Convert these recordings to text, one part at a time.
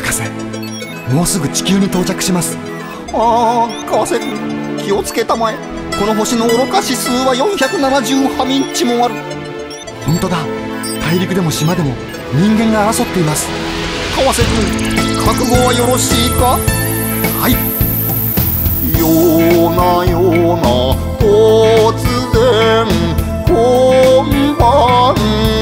博士、もうすぐ地球に到着します。 ああ、川瀬君、気をつけたまえ。この星の愚か指数は470ハミンチもある。 本当だ、大陸でも島でも人間が争っています。 川瀬君、覚悟はよろしいか？ はい。 ようなような突然こんばん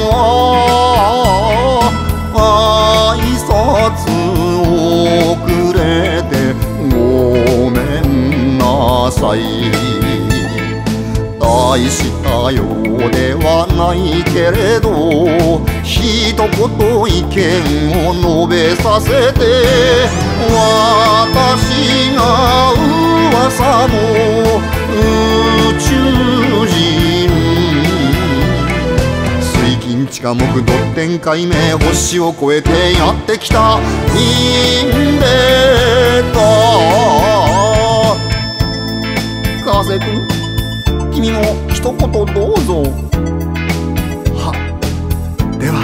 は、挨拶遅れてごめんなさい。大したようではないけれど、一言意見を述べさせて、私が噂の宇宙人、水金地下木土天海明、星を越えてやってきたインベーダー。川瀬君、君も一言どうぞ。 は、では。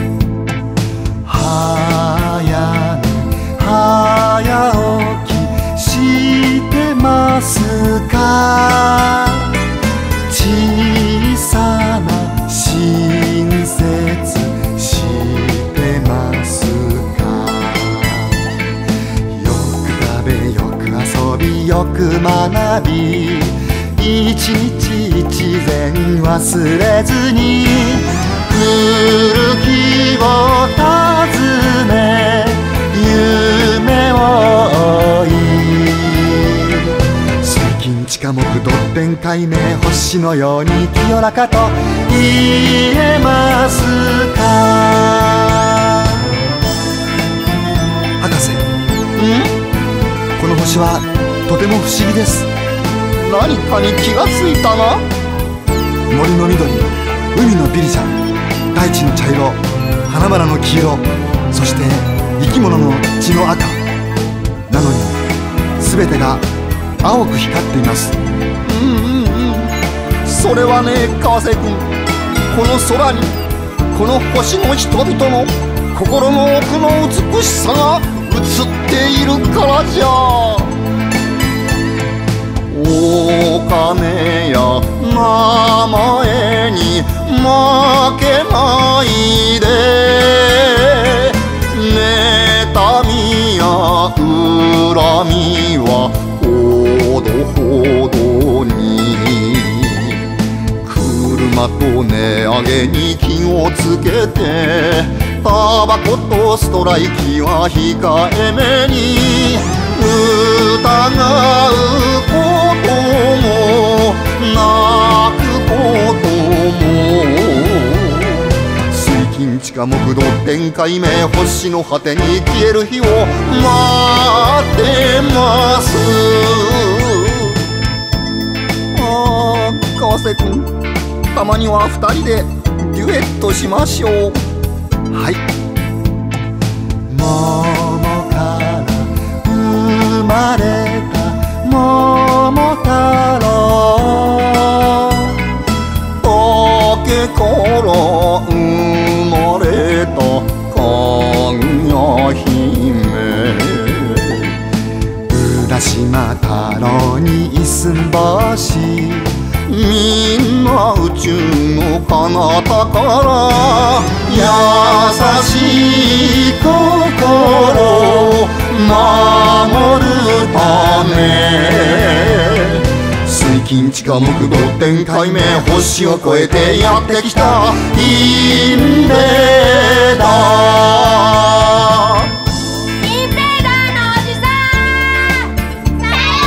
早寝早起きしてますか？小さな親切してますか？よく食べ、よく遊び、よく学び、一日一善忘れずに、古きを訪ね夢を追い、水金地下木土天海明、星のように清らかと言えますか？博士、この星はとても不思議です。 何かに気がついたな。 森の緑、海のビリジャン、大地の茶色、花々の黄色、そして生き物の血の赤なのに、全てが青く光っています。 それはね、川瀬君、この空に、この星の人々の心の奥の美しさが映っているからじゃ。お金や名前に負けないで、妬みや恨みはほどほどに、車と値上げに気をつけて、タバコとストライキは控えめに、疑うことも泣くことも、水金地下木土天海明、星の果てに消える日を待ってます。ああ、川瀬君、たまには二人でデュエットしましょう。 はい。桃から生まれた桃太郎、 竹から生まれたかぐや姫、 浦島太郎にいすん星、 みんな宇宙の彼方から優しい心を守るため、水金地下木土天海明、星を越えてやってきたインベーダー。 インベーダーのおじさん、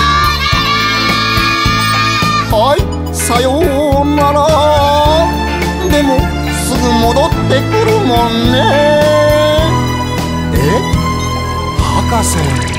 はい、さようなら。でもすぐ戻ってくるもんね。 博士。